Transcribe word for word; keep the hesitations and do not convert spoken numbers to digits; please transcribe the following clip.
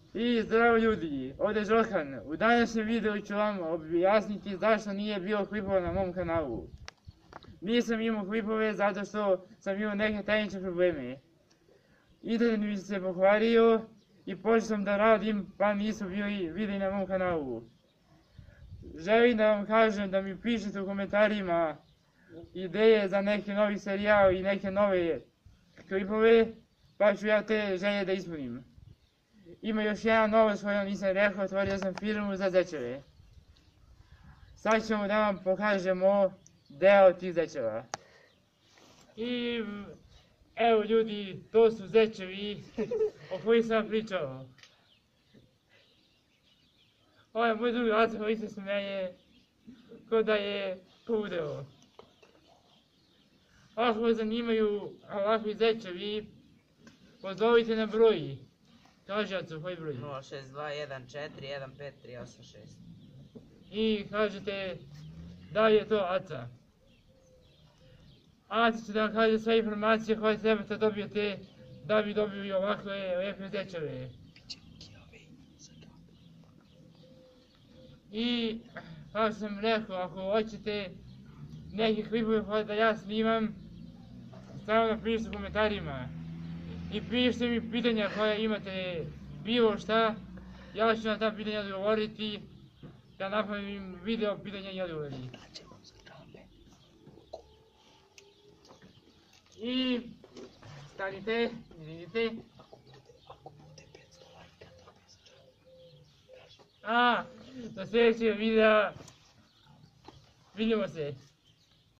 I zdravo ljudi, ovdje je Žokan. U današnjem videu ću vam objasniti zašto nije bilo klipova na mom kanalu. Nisam imao klipove zato što sam imao neke tehničke probleme. Internet mi se pokvario i počeo sam da radim pa nisu bili videi na mom kanalu. Želim da vam kažem da mi pišete u komentarima ideje za neki novi serijal i neke nove klipove, pa ću ja te želje da ispunim. Ima još jedna novost koju nisam rekao, otvorio sam firmu za zečeve. Sad ćemo da vam pokažemo deo tih zečeva. I evo ljudi, to su zečevi o kojih sam pričao. Ovo je moj drugi otac koji se smeje ko da je pudeo. Ako vas zanimaju ovakvi zečevi, pozovite na broj. Kaži Aco, koji broj? nula šest dva jedan četiri jedan pet tri osam šest. I kažete da je to Aca. Aca će da vam kaže sve informacije koje trebate dobijete da bi dobili ovakve lepe zečeve. I kao sam rekao, ako hoćete neke klipove koje da ja snimam, samo napišite u komentarima. I pišite mi pitanja koja imate, bilo šta, ja ću na ta pitanja odgovoriti, da napravim video pitanja i odgovori. I stanite, vidite. A, do sljedećeg videa, vidimo se.